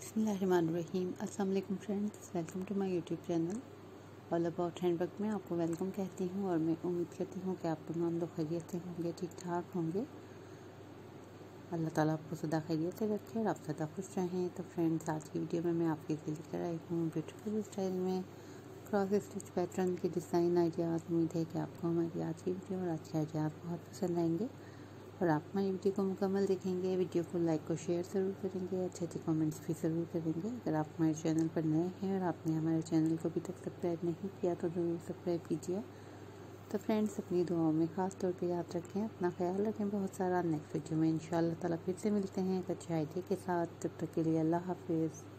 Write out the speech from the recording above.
बिस्मिल्लाहिर्रहमानिर्रहीम। अस्सलाम वालेकुम friends, welcome to my YouTube channel all about handwork में आपको वेलकम कहती हूँ और मैं उम्मीद करती हूँ कि आप तमाम लोग खैरियत से होंगे, ठीक ठाक होंगे। अल्लाह ताला आपको सदा खैरियत से रखे और आप सदा खुश रहें। तो फ्रेंड्स, आज की वीडियो में मैं आपके लिए लेकर आई हूँ ब्यूटीफुल स्टाइल में क्रॉस स्टिच पैटर्न के डिज़ाइन आइडियाज़। उम्मीद है कि आपको हमारी आज की वीडियो और आज के आइडियाज़ बहुत पसंद आएंगे और आप हमारी वीडियो को मुकम्मल देखेंगे। वीडियो को लाइक और शेयर ज़रूर करेंगे, अच्छे कमेंट्स भी ज़रूर करेंगे। अगर आप हमारे चैनल पर नए हैं और आपने हमारे चैनल को अभी तक सब्सक्राइब नहीं किया तो ज़रूर सब्सक्राइब कीजिए। तो फ्रेंड्स, अपनी दुआओं में ख़ास तौर पे याद रखें, अपना ख्याल रखें बहुत सारा। नेक्स्ट वीडियो में इंशाअल्लाह ताला फिर से मिलते हैं एक अच्छे आइडिया के साथ। तब तक के लिए अल्लाह हाफिज़।